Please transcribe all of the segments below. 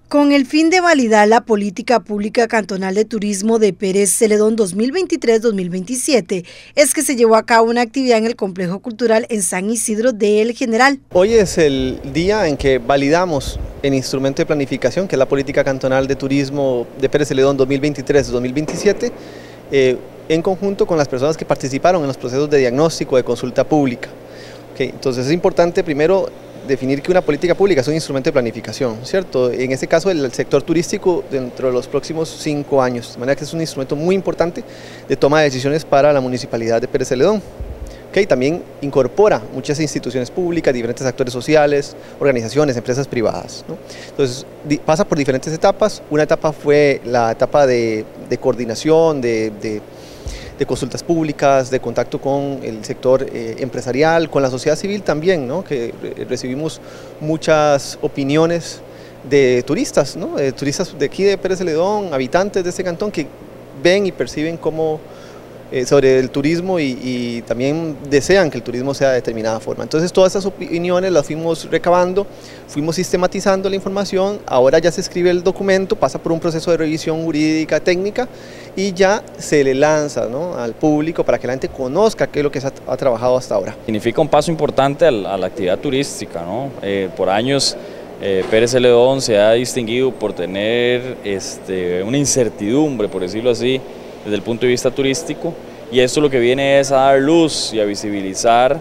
Con el fin de validar la política pública cantonal de turismo de Pérez Celedón 2023-2027, es que se llevó a cabo una actividad en el Complejo Cultural en San Isidro de El General. Hoy es el día en que validamos el instrumento de planificación, que es la política cantonal de turismo de Pérez Celedón 2023-2027, en conjunto con las personas que participaron en los procesos de diagnóstico de consulta pública. Entonces es importante primero definir que una política pública es un instrumento de planificación, ¿cierto? En este caso el sector turístico dentro de los próximos 5 años, de manera que es un instrumento muy importante de toma de decisiones para la municipalidad de Pérez Celedón. También incorpora muchas instituciones públicas, diferentes actores sociales, organizaciones, empresas privadas, ¿no? Entonces pasa por diferentes etapas. Una etapa fue la etapa de coordinación, de consultas públicas, de contacto con el sector empresarial, con la sociedad civil también, ¿no? Que recibimos muchas opiniones de turistas, ¿no? Turistas de aquí de Pérez Celedón, habitantes de este cantón que ven y perciben cómo sobre el turismo y también desean que el turismo sea de determinada forma. Entonces todas esas opiniones las fuimos recabando, fuimos sistematizando la información, ahora ya se escribe el documento, pasa por un proceso de revisión jurídica, técnica y ya se le lanza, ¿no?, al público para que la gente conozca qué es lo que se ha trabajado hasta ahora. Significa un paso importante a la actividad turística, ¿no? Por años Pérez Celedón se ha distinguido por tener una incertidumbre, por decirlo así, desde el punto de vista turístico, y esto lo que viene es a dar luz y a visibilizar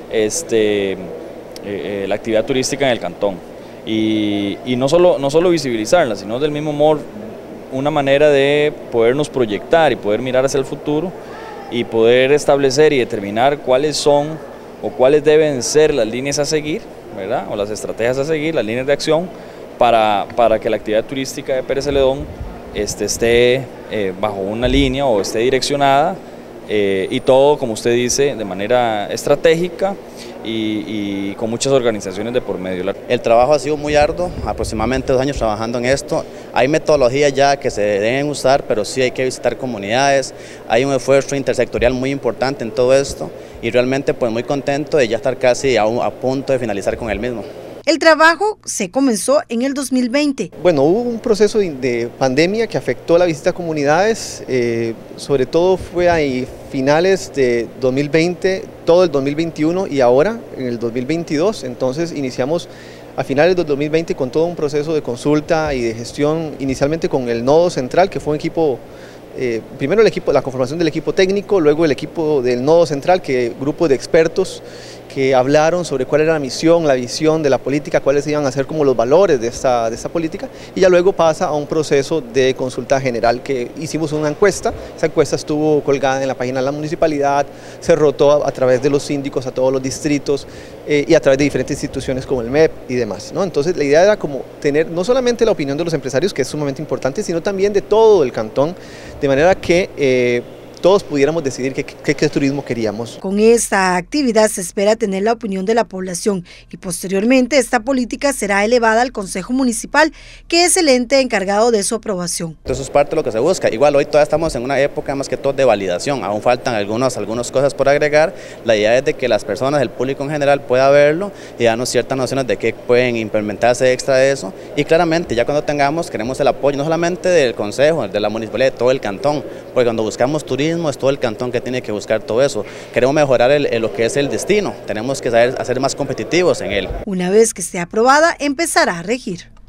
la actividad turística en el cantón, y no solo visibilizarla, sino del mismo modo una manera de podernos proyectar y poder mirar hacia el futuro y poder establecer y determinar cuáles son o cuáles deben ser las líneas a seguir, ¿verdad?, o las estrategias a seguir, las líneas de acción para que la actividad turística de Pérez Celedón esté bajo una línea o esté direccionada, y todo, como usted dice, de manera estratégica y con muchas organizaciones de por medio. El trabajo ha sido muy arduo, aproximadamente 2 años trabajando en esto. Hay metodologías ya que se deben usar, pero sí hay que visitar comunidades. Hay un esfuerzo intersectorial muy importante en todo esto y realmente pues muy contento de ya estar casi a punto de finalizar con el mismo. El trabajo se comenzó en el 2020. Bueno, hubo un proceso de pandemia que afectó la visita a comunidades, sobre todo fue a finales de 2020, todo el 2021 y ahora en el 2022, entonces iniciamos a finales del 2020 con todo un proceso de consulta y de gestión, inicialmente con el nodo central, que fue un equipo, primero la conformación del equipo técnico, luego el equipo del nodo central, que grupo de expertos que hablaron sobre cuál era la misión, la visión de la política, cuáles iban a ser como los valores de esta política, y ya luego pasa a un proceso de consulta general que hicimos una encuesta. Esa encuesta estuvo colgada en la página de la municipalidad, se rotó a través de los síndicos a todos los distritos y a través de diferentes instituciones como el MEP y demás, ¿no? Entonces la idea era como tener no solamente la opinión de los empresarios, que es sumamente importante, sino también de todo el cantón, de manera que todos pudiéramos decidir qué turismo queríamos. Con esta actividad se espera tener la opinión de la población y posteriormente esta política será elevada al Consejo Municipal, que es el ente encargado de su aprobación. Eso es parte de lo que se busca. Igual hoy todavía estamos en una época más que todo de validación, aún faltan algunas cosas por agregar. La idea es de que las personas, el público en general pueda verlo y darnos ciertas nociones de qué pueden implementarse extra de eso, y claramente ya cuando queremos el apoyo no solamente del Consejo, de la Municipalidad, de todo el cantón, porque cuando buscamos turismo es todo el cantón que tiene que buscar todo eso. Queremos mejorar lo que es el destino, tenemos que saber hacer más competitivos en él. Una vez que esté aprobada, empezará a regir.